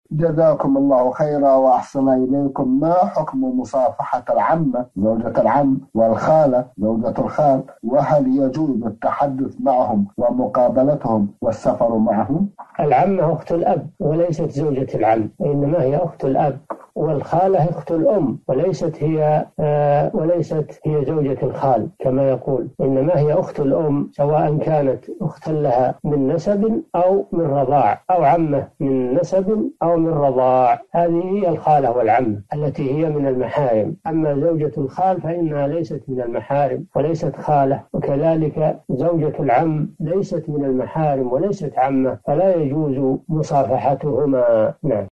جزاكم الله خيرا وأحسن إليكم. ما حكم مصافحة العمة زوجة العم والخالة زوجة الخال؟ وهل يجوز التحدث معهم ومقابلتهم والسفر معهم؟ العمة أخت الأب وليست زوجة العم، إنما هي أخت الأب، والخالة أخت الأم وليست هي زوجة الخال كما يقول، إنما هي أخت الأم، سواء كانت أختا لها من نسب أو من رضاع، أو عمة من نسب أو من رضاع. هذه هي الخالة والعمة التي هي من المحارم. أما زوجة الخال فإنها ليست من المحارم وليست خالة، وكذلك زوجة العم ليست من المحارم وليست عمة، فلا يجوز مصافحتهما. نعم.